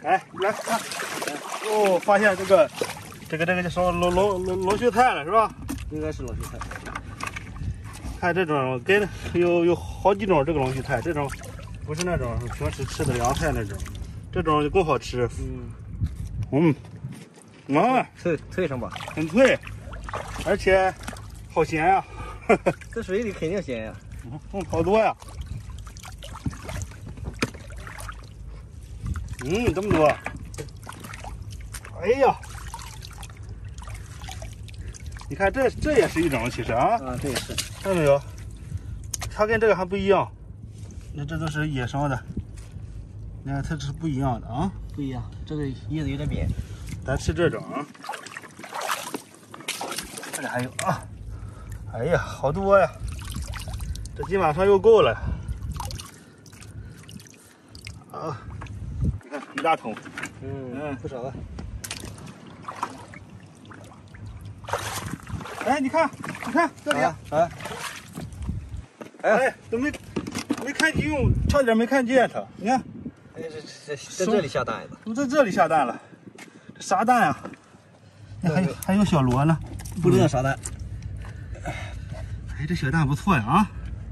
哎，来看，哦，发现这个叫什么龙须菜了是吧？ 应该是龙须菜。 看这种跟有好几种这个龙须菜，这种不是那种平时吃的凉菜那种，这种就更好吃。 脆生吧？ 很脆，而且好咸呀、 这水里肯定咸呀。 好多呀。这么多。哎呀，你看这也是一种，其实啊。 啊，这也是。 看到没有？它跟这个还不一样。那这都是野生的，你看它这是不一样的啊。 不一样，这个叶子有点扁。 咱吃这种啊。这里还有啊。哎呀，好多呀！这今晚上又够了。啊，你看一大桶。 不少了。 哎，你看这里。哎，都没看见，差点没看见它。你看， 哎，在这里下蛋子。 都在这里下蛋了。这啥蛋呀？还有小螺呢。 不知道啥蛋。 哎，这小蛋不错呀啊！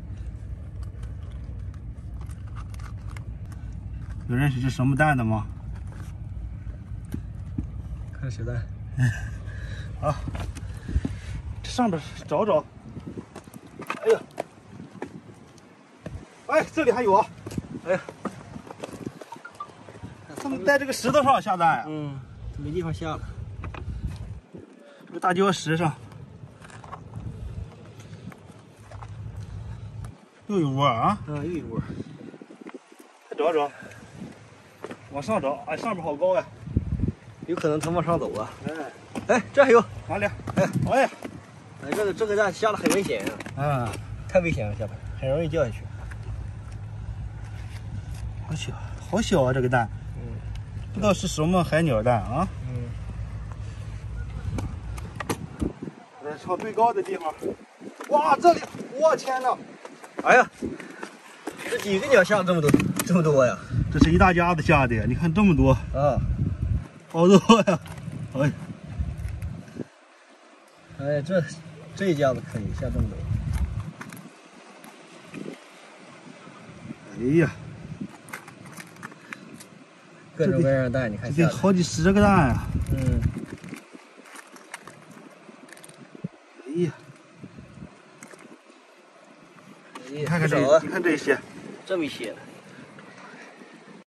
有认识这什么蛋的吗？ 看小蛋。 啊，这上边找找。哎呀，哎，这里还有啊！哎呀，怎么在这个石头上下蛋呀？ 没地方下了。 这大礁石上又有窝啊！ 又一窝。 再找找，往上找。哎，上面好高呀！ 有可能它往上走啊。 哎， 这还有哪里？哎呀， 这个蛋下的很危险啊！ 太危险了，下边很容易掉下去。 好小啊，这个蛋。不知道是什么海鸟蛋啊。朝最高的地方。哇，这里，我天哪！ 哎呀，这几个鸟下这么多呀？ 这是一大家子下的呀！你看这么多啊， 好多呀！ 哎，这一家子可以下这么多。 哎呀， 各种各样的蛋，你看这得好几十个蛋呀！哎呀，你看这些， 这么一些。